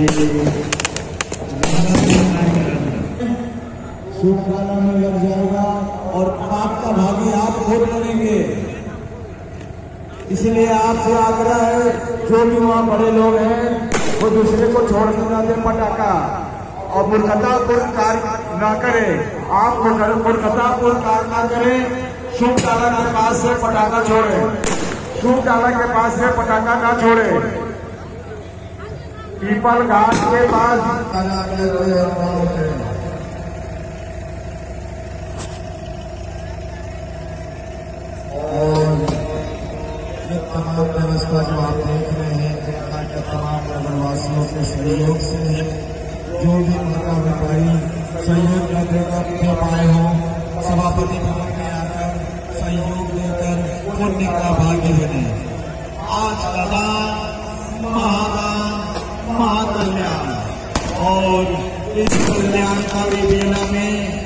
शुभ काला में लग जाएगा और आपका भागी आप खुद बनेंगे। इसलिए आपसे आग्रह है, जो भी वहाँ बड़े लोग हैं वो दूसरे को छोड़ के ना दे पटाखा और मूर्खतापूर्ण कार्य न करें। आप मूर्खतापूर्ण कार्य न करें। शुभ डाला के पास से पटाखा छोड़े, शुभ डाला के पास से पटाखा ना छोड़े। पीपल घाट के पास और ये तमाम व्यवस्था जो आप देख रहे हैं यहाँ के तमाम नगरवासियों के सहयोग से है। जो भी माता व्यापारी सहयोग न देकर दे पाए हो, सभापति भवन में आकर सहयोग देकर पुण्य का भागी बने। आज का दान महादान महाकल्याण और इस कल्याणकारी मेला में